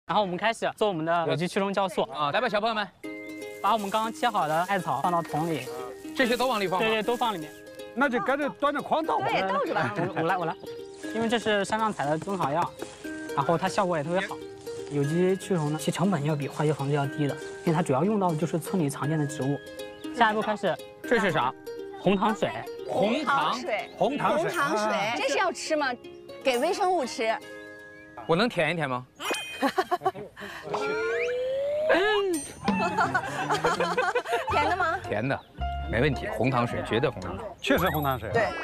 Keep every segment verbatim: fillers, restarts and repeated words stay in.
然后我们开始做我们的有机驱虫酵素啊，来吧，小朋友们， 把我们刚刚切好的艾草放到桶里， 这些都往里放吗？ 对对，都放里面。 那就干脆端着筐倒吧。 对，倒着吧。 我我来我来，因为这是山上采的中草药，然后它效果也特别好。有机驱虫呢，其成本要比化学防治要低的，因为它主要用到的就是村里常见的植物。下一步开始， 这是啥？ 红糖水。 红糖水， 红糖水， 红糖水，这是要吃吗？给微生物吃。 我能舔一舔吗？ 甜的吗？ 甜的，没问题。红糖水，绝对红糖水。 确实红糖水。 对。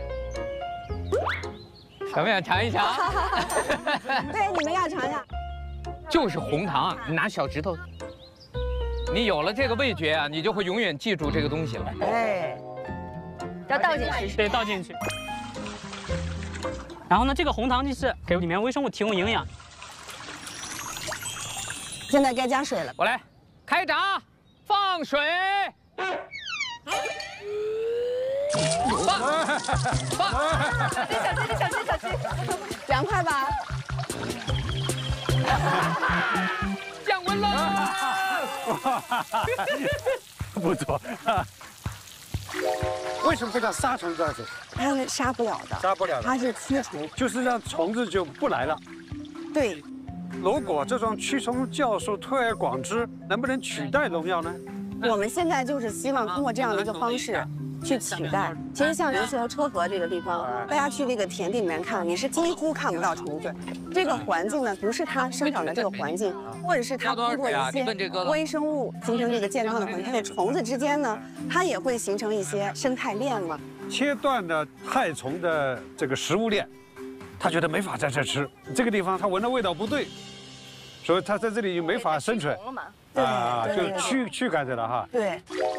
想不想尝一尝？ 对，你们要尝尝。 就是红糖，你拿小指头。你有了这个味觉啊，你就会永远记住这个东西了。 哎。要倒进去。 对，倒进去。然后呢，这个红糖剂是给里面微生物提供营养。 现在该加水了。 我来，开闸，放水。放放。 小心，小心，小心，凉快吧？ 降温了。 不错。为什么会让杀虫这样子？ 它是杀不了的， 杀不了的， 它是驱虫， 就是让虫子就不来了。 对。 如果这种驱虫酵素推而广之，能不能取代农药呢？ 我们现在就是希望通过这样的一个方式去取代。其实像尤其是车河这个地方，大家去那个田地里面看，你是几乎看不到虫子。这个环境呢，不是它生长的这个环境，或者是它通过一些微生物形成这个健康的环境，它的虫子之间呢，它也会形成一些生态链嘛。 切断了害虫的这个食物链，它觉得没法在这吃，这个地方它闻到味道不对，所以它在这里就没法生存。啊，就驱驱赶着了哈。 对。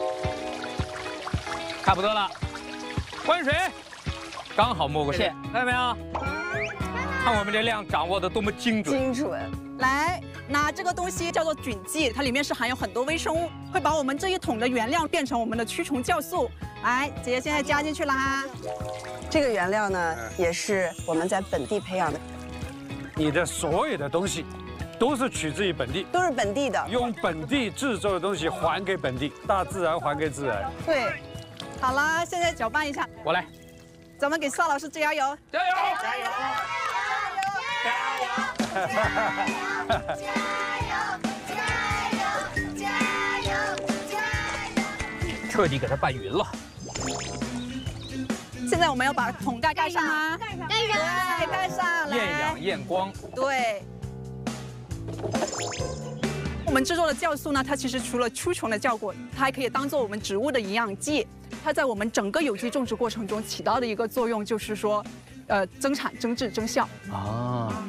差不多了，关水，刚好没过线，看到没有？看我们这量掌握的多么精准。 精准。 来，那这个东西叫做菌剂，它里面是含有很多微生物，会把我们这一桶的原料变成我们的驱虫酵素。来，姐姐现在加进去啦。 这个原料呢，也是我们在本地培养的。 你的所有的东西都是取自于本地， 都是本地的， 用本地制作的东西还给本地，大自然还给自然。 对，好了，现在搅拌一下。 我来， 咱们给邵老师加油！ 加油！ 加油！ 加油！ 加油！加油！加油！加油！ 彻底给它拌匀了。 现在我们要把桶盖盖上啊！ 盖上！ 对，盖上来。 厌氧验光。 对。我们制作的酵素呢，它其实除了驱虫的效果，它还可以当做我们植物的营养剂。它在我们整个有机种植过程中起到的一个作用，就是说，呃，增产、增质、增效。 啊。